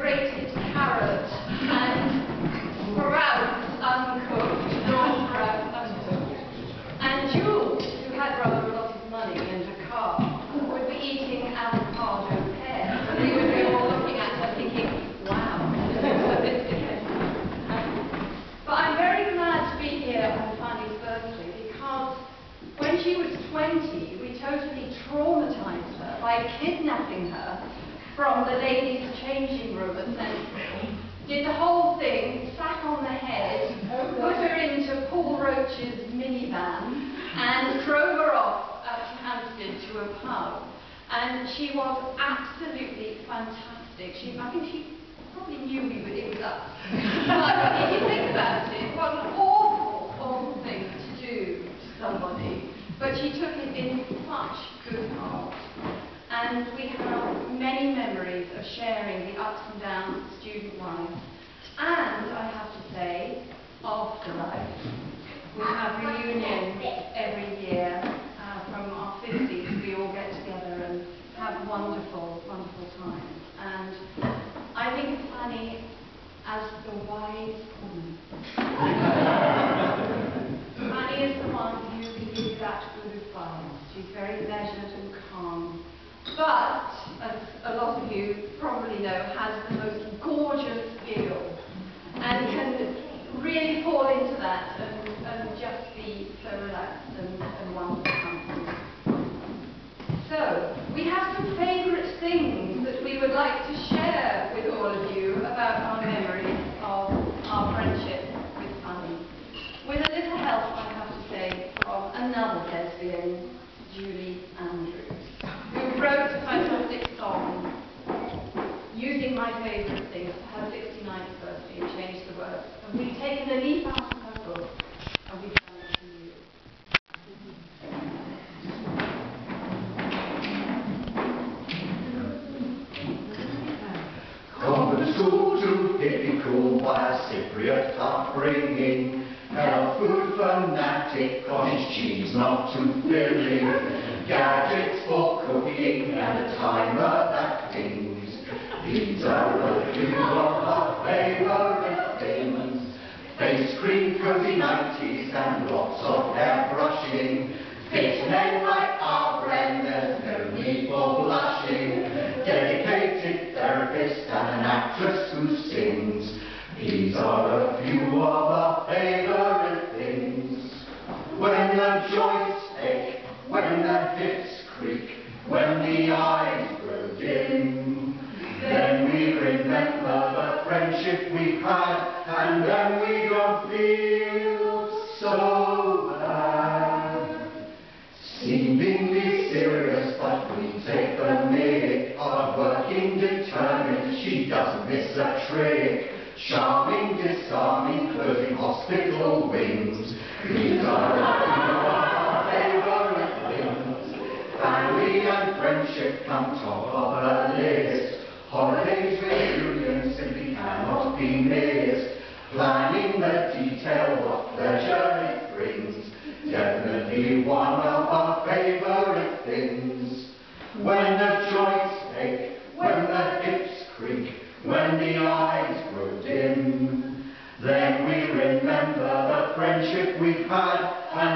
grated carrot and sprouts uncooked, raw sprouts uncooked. And Jules, who had rather a lot of money and a car, would be eating avocado pear. And we would be all looking at her thinking, wow, this is sophisticated. But I'm very glad to be here on Fanny's birthday because when she was 20, we totally traumatized her by kidnapping her from the ladies' changing room at Central. Did the whole thing, sat on the head, put her into Paul Roach's minivan, and drove her off out to Hampstead to a pub. And she was absolutely fantastic. I think she probably knew it was us. But if you think about it, what an awful, awful thing to do to somebody. But she took it in such good heart. And we have many memories of sharing the ups and downs of student life. And I have to say, afterlife. We have reunions every year from our 50s. We all get together and have wonderful, wonderful times. And I think of Fanny as the wise woman. Fanny is the one who can give you that good advice. She's very measured and calm. But, as a lot of you probably know, has the most gorgeous giggle and can really fall into that and just be so relaxed and wonderful company. So, we have some favourite things that we would like to share with all of you about our memories of our friendship with Fanny. With a little help, I have to say, from another lesbian, Julie Andrews, who wrote a fantastic song using my favourite things for her 69th birthday and changed the words. And we've taken a leaf out of her book and we've done it to you. Convent school to hippie cool by a Cypriot upbringing. Health food fanatic, cottage cheese not too filling. Gadgets for cooking and a timer that pings. These are a few of our favourite things. Face cream, cozy 90s and lots of hair brushing. Fit men like our friend, there's no need for blushing. Dedicated therapist and an actress who sings. These are a few of our favourite things. When the joints ache, when the hips creak, when the eyes grow dim, then we remember the friendship we had, and then we don't feel so bad. Seemingly serious, but we take the mick. Hard-working, determined, she doesn't miss a trick. Charming, disarming, closing hospital wings. These are our favourite things. Family and friendship come top of the list. Holidays, reunions simply cannot be missed. Planning the detail, what pleasure it brings. Definitely one of our favourite things. When the joints ache, when the hips creak, when the eyes grow dim, then we remember the friendship we've had, and